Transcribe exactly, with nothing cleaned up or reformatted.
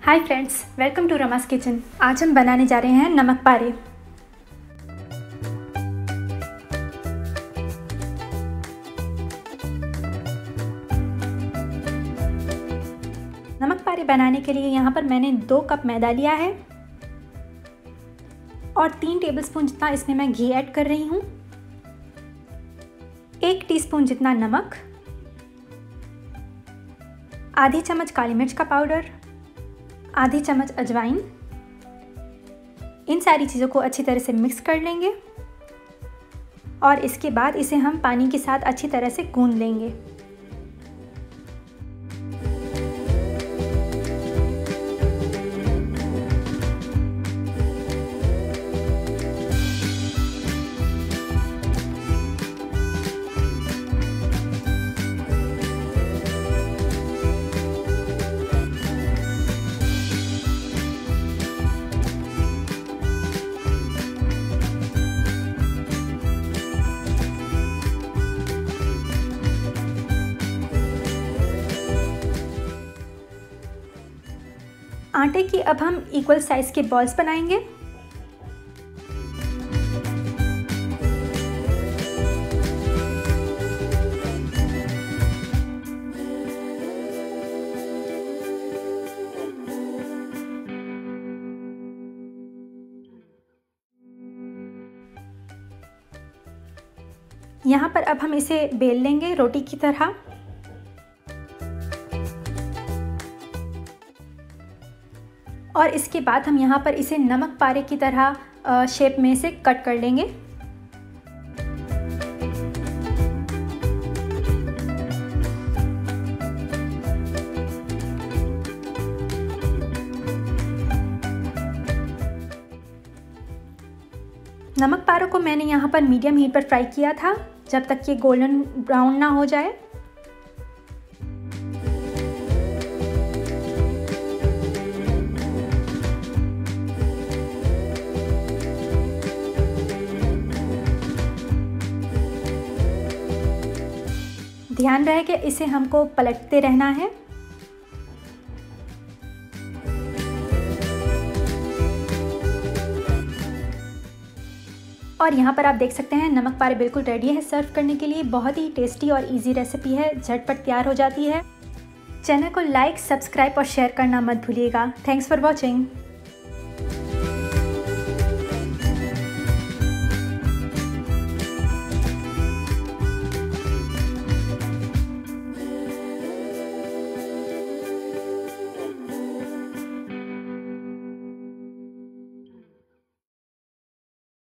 Hi friends, welcome to Rama's kitchen. आज हम बनाने जा रहे हैं नमक पारे। नमक पारे बनाने के लिए यहाँ पर मैंने दो कप मैदा लिया है और तीन टेबलस्पून जितना इसमें मैं घी ऐड कर रही हूँ। एक टीस्पून जितना नमक, आधी चम्मच काली मिर्च का पाउडर, आधी चम्मच अजवाइन। इन सारी चीज़ों को अच्छी तरह से मिक्स कर लेंगे और इसके बाद इसे हम पानी के साथ अच्छी तरह से गूंद लेंगे। आटे की अब हम इक्वल साइज के बॉल्स बनाएंगे। यहाँ पर अब हम इसे बेल लेंगे रोटी की तरह। और इसके बाद हम यहाँ पर इसे नमक पारे की तरह शेप में से कट कर लेंगे। नमक पारों को मैंने यहाँ पर मीडियम हीट पर फ्राई किया था जब तक ये गोल्डन ब्राउन ना हो जाए। ध्यान रहे कि इसे हमको पलटते रहना है। और यहाँ पर आप देख सकते हैं नमक पारे बिल्कुल रेडी है सर्व करने के लिए। बहुत ही टेस्टी और इजी रेसिपी है, झटपट तैयार हो जाती है। चैनल को लाइक, सब्सक्राइब और शेयर करना मत भूलिएगा। Thanks for watching.